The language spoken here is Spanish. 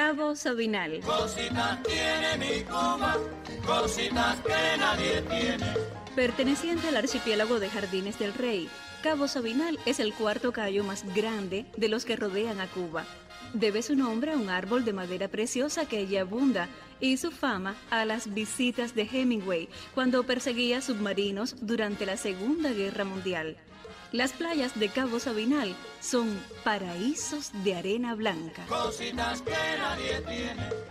Cabo Sabinal. Cositas tiene mi Cuba, cositas que nadie tiene. Perteneciente al archipiélago de Jardines del Rey, Cabo Sabinal es el cuarto cayo más grande de los que rodean a Cuba. Debe su nombre a un árbol de madera preciosa que allí abunda y su fama a las visitas de Hemingway cuando perseguía submarinos durante la Segunda Guerra Mundial. Las playas de Cabo Sabinal son paraísos de arena blanca. Cositas que nadie tiene.